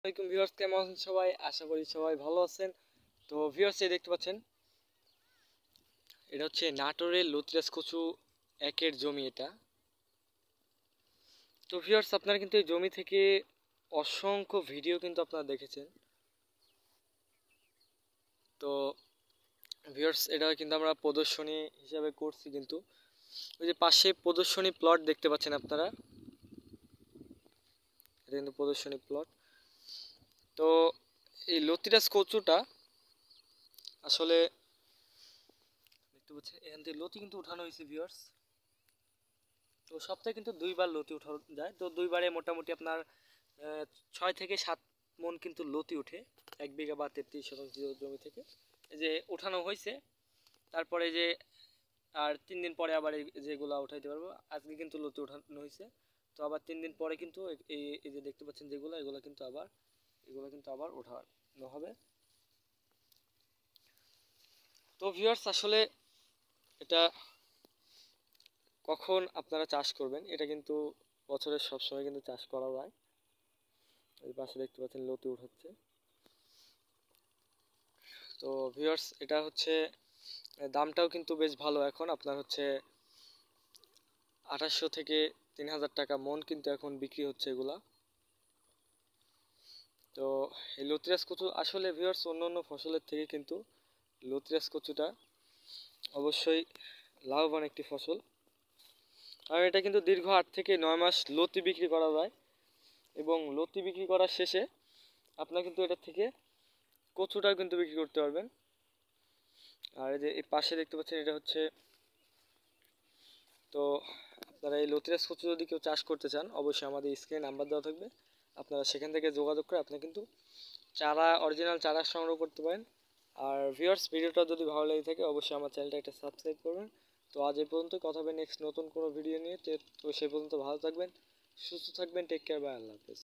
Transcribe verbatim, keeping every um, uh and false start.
আসসালামাইকুম ভিউয়ার্স, কেমন আছেন সবাই? আশা করি সবাই ভালো আছেন। তো ভিউয়ার্স, এই দেখতে পাচ্ছেন এটা হচ্ছে নাটোরের লতিরাজ কচু একের জমি এটা। তো ভিউয়ার্স, আপনারা কিন্তু এই জমি থেকে অসংখ্য ভিডিও কিন্তু আপনারা দেখেছেন। তো ভিউয়ার্স, এটা কিন্তু আমরা প্রদর্শনী হিসাবে করছি, কিন্তু ওই যে পাশে প্রদর্শনী প্লট দেখতে পাচ্ছেন আপনারা, এটা কিন্তু প্রদর্শনী প্লট। তো এই লতিরাজ কচুটা আসলে দেখতে পাচ্ছেন এখান থেকে লতি কিন্তু উঠানো হয়েছে ভিউয়ার্স। তো সপ্তাহে কিন্তু দুইবার লতি উঠানো যায়। তো দুইবারে মোটামুটি আপনার ছয় থেকে সাত মন কিন্তু লতি উঠে এক বিঘা বা তেত্রিশ শতাংশ জমি থেকে। এই যে উঠানো হয়েছে, তারপরে যে আর তিন দিন পরে আবার যেগুলো উঠাইতে পারবো। আজকে কিন্তু লতি উঠানো হয়েছে, তো আবার তিন দিন পরে কিন্তু এই এই যে দেখতে পাচ্ছেন যেগুলো, এগুলো কিন্তু আবার এগুলো কিন্তু আবার উঠানো হবে। তো ভিউয়ার্স, আসলে এটা কখন আপনারা চাষ করবেন, এটা কিন্তু বছরের সবসময় কিন্তু চাষ করা যায়। এই পাশে দেখতে পাচ্ছেন লতি উঠাচ্ছে। তো ভিউয়ার্স, এটা হচ্ছে দামটাও কিন্তু বেশ ভালো। এখন আপনার হচ্ছে আঠাশশো থেকে তিন হাজার টাকা মন কিন্তু এখন বিক্রি হচ্ছে এগুলা। তো এই লতিরাজ কচু আসলে ভিউয়ার্স অন্য অন্য ফসলের থেকে কিন্তু লতিরাজ কচুটা অবশ্যই লাভবান একটি ফসল। আর এটা কিন্তু দীর্ঘ আট থেকে নয় মাস লতি বিক্রি করা যায়, এবং লতি বিক্রি করার শেষে আপনার কিন্তু এটা থেকে কচুটাও কিন্তু বিক্রি করতে পারবেন। আর এই যে এই পাশে দেখতে পাচ্ছেন এটা হচ্ছে, তো আপনারা এই লতিরাজ কচু যদি কেউ চাষ করতে চান, অবশ্যই আমাদের স্ক্রিনে নাম্বার দেওয়া থাকবে, আপনারা সেখান থেকে যোগাযোগ করে আপনি কিন্তু চারা, অরিজিনাল চারা সংগ্রহ করতে পারেন। আর ভিউয়ার্স, ভিডিওটা যদি ভালো লেগে থাকে অবশ্যই আমার চ্যানেলটা একটা সাবস্ক্রাইব করবেন। তো আজ এই পর্যন্ত, কথা হবে নেক্সট নতুন কোনো ভিডিও নিয়ে। তো সে পর্যন্ত ভালো থাকবেন, সুস্থ থাকবেন, টেক কেয়ার, বাই, আল্লাহ হাফেজ।